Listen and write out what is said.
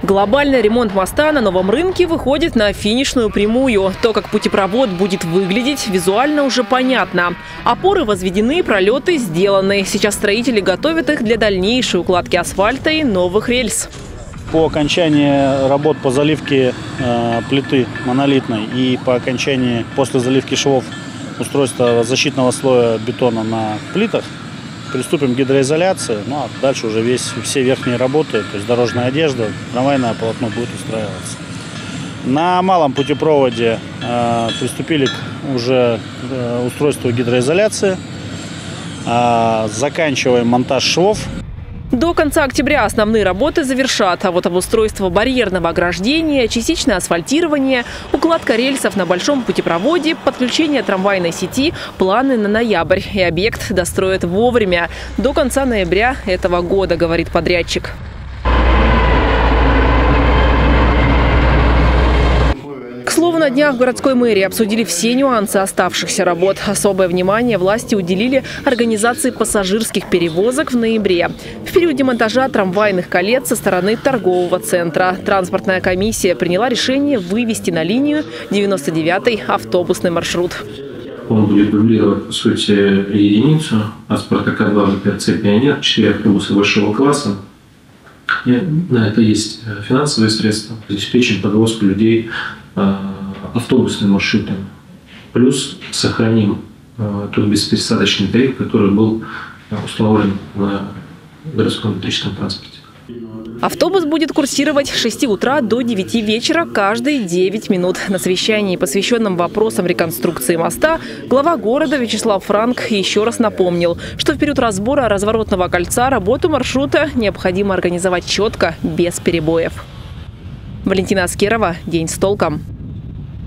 Глобальный ремонт моста на Новом рынке выходит на финишную прямую. То, как путепровод будет выглядеть, визуально уже понятно. Опоры возведены, пролеты сделаны. Сейчас строители готовят их для дальнейшей укладки асфальта и новых рельс. По окончании работ по заливке плиты монолитной и по окончании после заливки швов устройства защитного слоя бетона на плитах приступим к гидроизоляции, ну а дальше уже все верхние работы, то есть дорожная одежда, трамвайное полотно будет устраиваться. На малом путепроводе приступили уже к устройству гидроизоляции, заканчиваем монтаж швов. До конца октября основные работы завершат, а вот обустройство барьерного ограждения, частичное асфальтирование, укладка рельсов на большом путепроводе, подключение трамвайной сети – планы на ноябрь. И объект достроят вовремя, до конца ноября этого года, говорит подрядчик. К слову, на днях в городской мэрии обсудили все нюансы оставшихся работ. Особое внимание власти уделили организации пассажирских перевозок в ноябре. В период демонтажа трамвайных колец со стороны торгового центра. Транспортная комиссия приняла решение вывести на линию 99-й автобусный маршрут. Он будет дублировать, по сути, единицу от «Спартака-2» до ТРЦ «Пионер», 4 автобуса большого класса. И на это есть финансовые средства, обеспечим подвозку людей автобусными маршрутами. Плюс сохраним тот беспересадочный тариф, который был установлен на городском электрическом транспорте. Автобус будет курсировать с 6 утра до 9 вечера каждые 9 минут. На совещании, посвященном вопросам реконструкции моста, глава города Вячеслав Франк еще раз напомнил, что в период разбора разворотного кольца работу маршрута необходимо организовать четко, без перебоев. Валентина Аскерова. День с толком.